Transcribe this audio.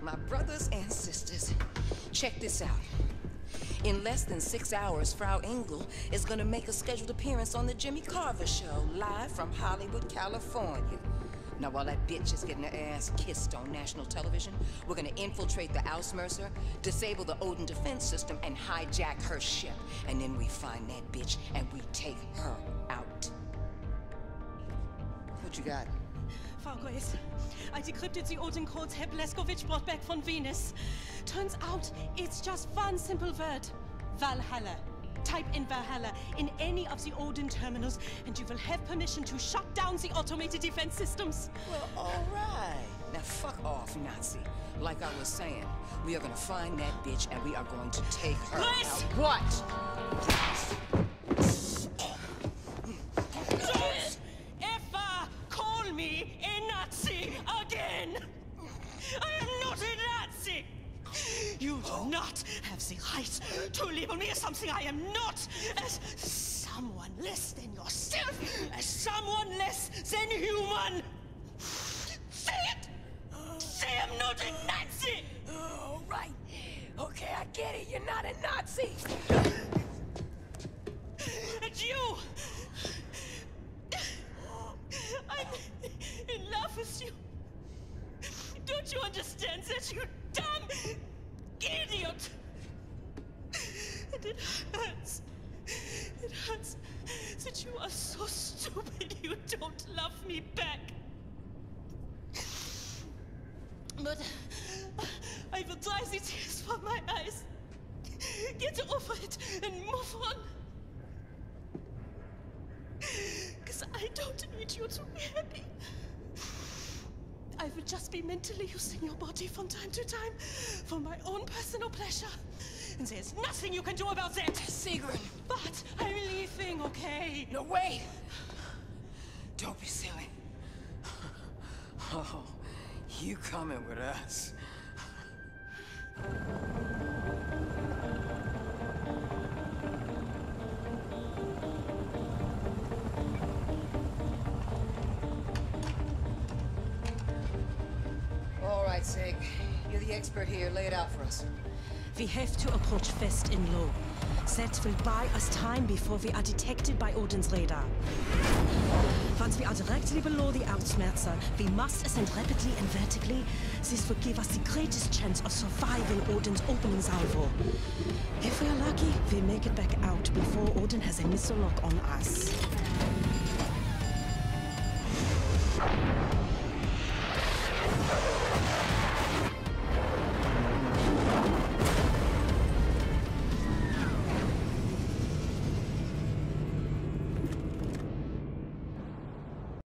My brothers and sisters, check this out. In less than 6 hours, Frau Engel is gonna make a scheduled appearance on the Jimmy Carver Show, live from Hollywood, California. Now, while that bitch is getting her ass kissed on national television, we're gonna infiltrate the Ausmercer, disable the Odin defense system, and hijack her ship. And then we find that bitch, and we take her out. What you got? Frau Grace, I decrypted the Odin codes Herr Blazkowicz brought back from Venus. Turns out it's just one simple word. Valhalla. Type in Valhalla in any of the Odin terminals, and you will have permission to shut down the automated defense systems. Well, all right. Now, fuck off, Nazi. Like I was saying, we are gonna find that bitch, and we are going to take her Grace! out. What? Don't ever call me a Nazi again! I am not a Nazi! You do not have the right to label me as something I am not, as someone less than yourself, as someone less than human. Say it! Say I'm not a Nazi! All right. Okay, I get it. You're not a Nazi. And you! I'm in love with you. Don't you understand that, you dumb idiot? And it hurts. It hurts that you are so stupid you don't love me back. But I will dry the tears from my eyes. Get over it and move on. Because I don't need you to be happy. I will just be mentally using your body from time to time for my own personal pleasure. And there's nothing you can do about that. Sigrun. But I'm leaving, okay? No, wait. Don't be silly. Oh, you coming with us. All right, Sig. You're the expert here. Lay it out for us. We have to approach fast and low. That will buy us time before we are detected by Odin's radar. Once we are directly below the Ausmerzer, we must ascend rapidly and vertically. This will give us the greatest chance of surviving Odin's opening salvo. If we are lucky, we make it back out before Odin has a missile lock on us.